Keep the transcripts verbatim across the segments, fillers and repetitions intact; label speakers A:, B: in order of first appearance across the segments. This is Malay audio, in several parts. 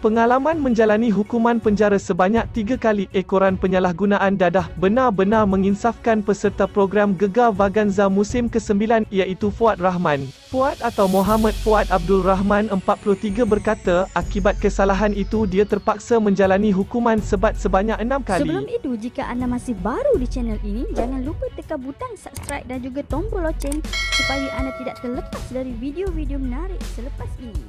A: Pengalaman menjalani hukuman penjara sebanyak tiga kali ekoran penyalahgunaan dadah benar-benar menginsafkan peserta program Gegar Vaganza musim kesembilan iaitu Fuad Rahman. Fuad atau Muhammad Fuad Abdul Rahman empat puluh tiga berkata akibat kesalahan itu dia terpaksa menjalani hukuman sebat sebanyak enam kali.
B: Sebelum itu, jika anda masih baru di channel ini, jangan lupa tekan butang subscribe dan juga tombol loceng supaya anda tidak terlepas dari video-video menarik selepas ini.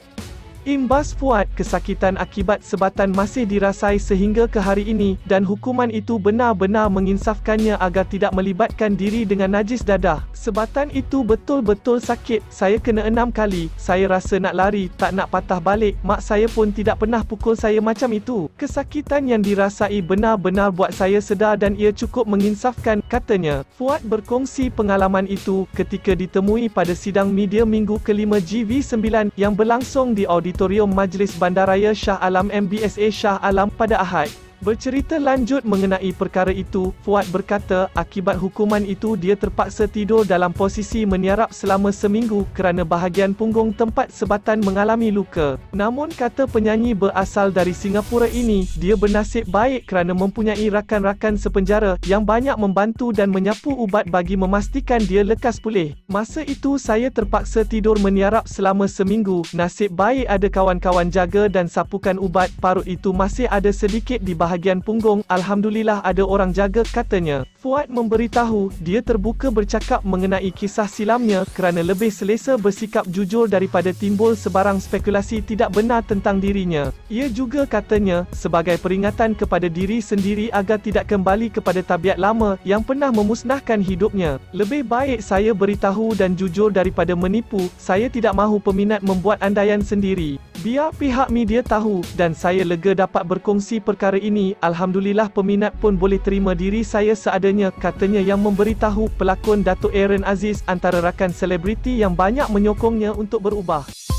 A: Imbas Fuad, kesakitan akibat sebatan masih dirasai sehingga ke hari ini dan hukuman itu benar-benar menginsafkannya agar tidak melibatkan diri dengan najis dadah. Sebatan itu betul-betul sakit. Saya kena enam kali. Saya rasa nak lari, tak nak patah balik. Mak saya pun tidak pernah pukul saya macam itu. Kesakitan yang dirasai benar-benar buat saya sedar dan ia cukup menginsafkan, katanya. Fuad berkongsi pengalaman itu ketika ditemui pada sidang media minggu kelima G V sembilan yang berlangsung di audit Auditorium Majlis Bandaraya Shah Alam M B S A Shah Alam pada Ahad. Bercerita lanjut mengenai perkara itu, Fuad berkata akibat hukuman itu dia terpaksa tidur dalam posisi meniarap selama seminggu kerana bahagian punggung tempat sebatan mengalami luka. Namun kata penyanyi berasal dari Singapura ini, dia bernasib baik kerana mempunyai rakan-rakan sepenjara yang banyak membantu dan menyapu ubat bagi memastikan dia lekas pulih. Masa itu saya terpaksa tidur meniarap selama seminggu. Nasib baik ada kawan-kawan jaga dan sapukan ubat. Parut itu masih ada sedikit di bahagian bahagian punggung, alhamdulillah ada orang jaga, katanya. Fuad memberitahu dia terbuka bercakap mengenai kisah silamnya kerana lebih selesa bersikap jujur daripada timbul sebarang spekulasi tidak benar tentang dirinya. Ia juga katanya sebagai peringatan kepada diri sendiri agar tidak kembali kepada tabiat lama yang pernah memusnahkan hidupnya. Lebih baik saya beritahu dan jujur daripada menipu. Saya tidak mahu peminat membuat andaian sendiri. Biar pihak media tahu dan saya lega dapat berkongsi perkara ini. Alhamdulillah peminat pun boleh terima diri saya seadanya, katanya yang memberitahu pelakon Datuk Aaron Aziz antara rakan selebriti yang banyak menyokongnya untuk berubah.